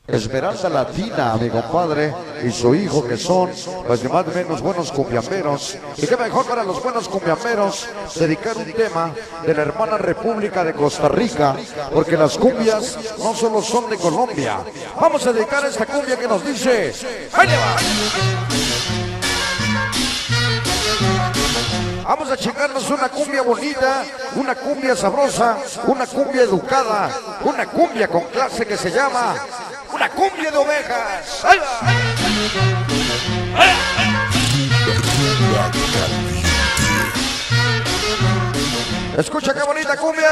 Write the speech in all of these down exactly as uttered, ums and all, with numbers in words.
Esmeralda Latina, mi compadre, y su hijo, que son, pues ni más ni menos, buenos cumbiamberos. Y qué mejor para los buenos cumbiamberos dedicar un tema de la hermana República de Costa Rica, porque las cumbias no solo son de Colombia. Vamos a dedicar esta cumbia que nos dice: ¡ahí le va! Vamos a chingarnos una cumbia bonita, una cumbia sabrosa, una cumbia educada, una cumbia con clase que se llama una cumbia de ovejas. ¡Ahí va! Escucha qué bonita cumbia.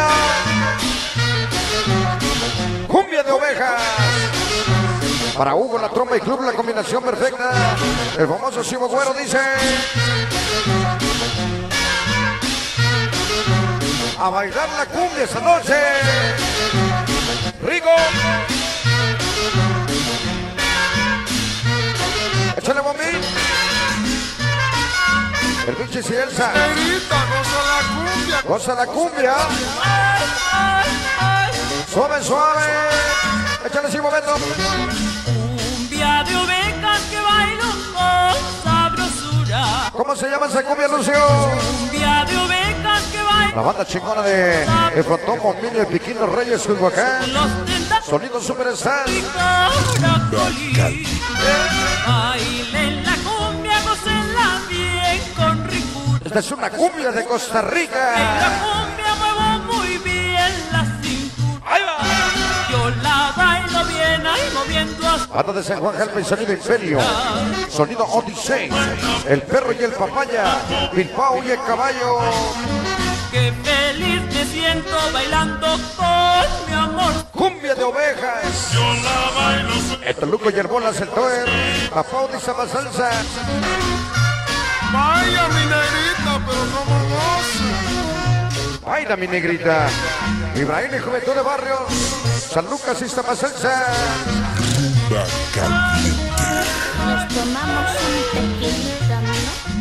Cumbia de ovejas. Para Hugo, la trompa y club, la combinación perfecta. El famoso Chivo Güero dice: a bailar la cumbia esta noche. Rico. Échale, bombín. El pinche y Elsa. Negrita, goza la cumbia. Goza la cumbia. Suave, suave. Échale así, momento. Cumbia de ovejas que bailo con sabrosura. ¿Cómo se llama esa cumbia, Lucio? Cumbia de ovejas que bailo. La banda chingona de El Frontón, Momiño, El Piquín, Los Reyes, Culhuacán. Sonido Superstar. Bailen la cumbia, gocenla bien con ricura. Esta es una cumbia de Costa Rica. En la cumbia muevo muy bien la cintura. ¡Ahí va! Yo la bailo bien ahí moviendo así. Banda de San Juan Jalpa, Sonido Imperio. Sonido Odyssey. El Perro y el Papaya. Bilbao y el Caballo. Qué feliz me siento bailando con mi amor. Cumbia de ovejas. Yo la bailo. El Toluco y el Bolas, el Toer. Papau y Samba Salsa. Vaya mi negrita, pero como goza. Baila, mi negrita. Ibrahim y Juventud de Barrios. San Lucas y Samba Salsa. Nos tomamos un tequilita, ¿no?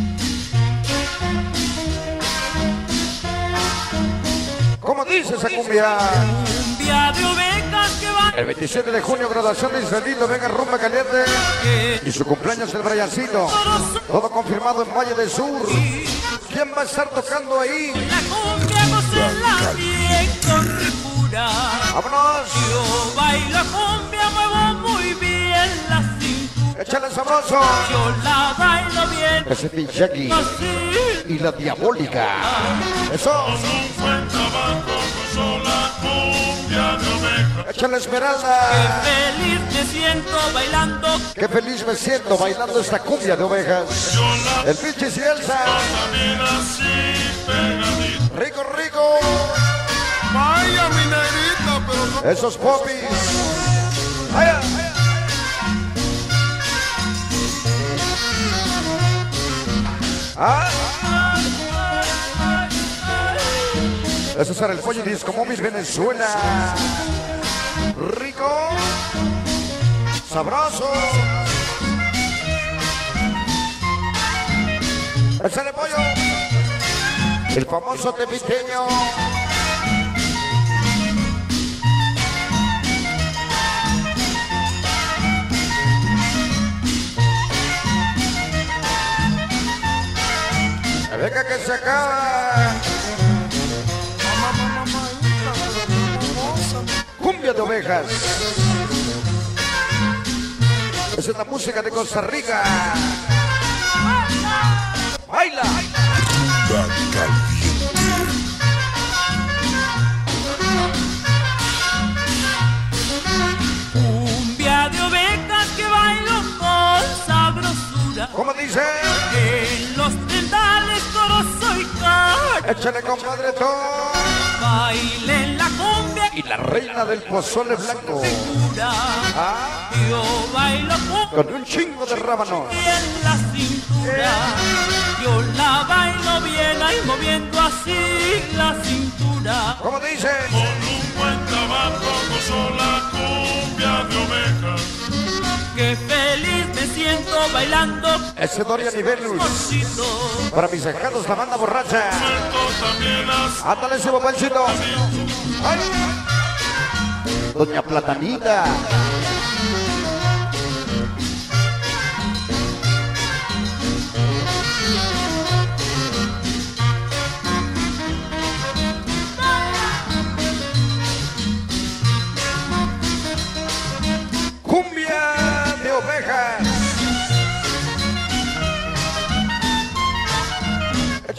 ¿Cómo dice esa cumbia? Cumbia de ovejas que van. El veintisiete de junio, graduación de Israelito, venga Rumba Caliente. Y su cumpleaños el Briancito. Todo confirmado en Valle del Sur. ¿Quién va a estar tocando ahí? La cumbia gocenla bien con ricura. ¡Vámonos! Yo bailo cumbia, muevo muy bien la cintura. ¡Échale sabroso! Yo la bailo bien Ese pinche aquí. así. Y la diabólica. ¡Eso! Con un buen tabaco gozo la cumbia de ovejas. ¡Échale Qué Esmeralda! feliz me siento bailando. ¡Qué feliz me siento bailando esta cumbia de ovejas! Yo la El pinche y Elsa. también así pegadita. ¡Rico, rico! Vaya mi negrita, pero como Esos popis. ¡Ay! ¡Ah! Ese es el pollo disco móvil Venezuela. Rico. Sabroso. Ese es el pollo. El famoso tepiteño. Venga que se acaba. Cumbia de ovejas. Esa es la música de Costa Rica. Baila. Cumbia de ovejas que bailo con sabrosura. ¿Cómo dice? En los tendales toros soy cara. Échale, compadre, todo. Bailen la cumbia Y la reina del pozole blanco. pura. Ah, Yo bailo cumbia con un chingo de rábanos. en la cintura. Yo la bailo bien ahí moviendo así la cintura. ¿Cómo dice? con un buen tabaco gozo la cumbia de ovejas. Qué feliz me siento bailando. Ese Dorian y Venus. Corcito. Para mis dejados, la banda borracha. Suelto también así. Ándale ese bopanchito. Ay. Doña Platanita.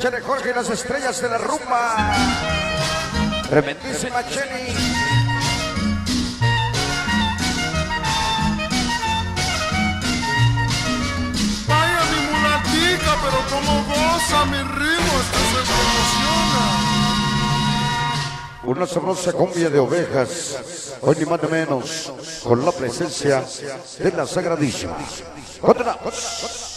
Chele Jorge y las estrellas de la rumba. Tremendísima Cheni. Vaya mi mulatica, pero como goza mi ritmo, esto se emociona. Una sabrosa cumbia de ovejas, hoy ni más ni menos, con la presencia de la Sagradísima. Continuamos.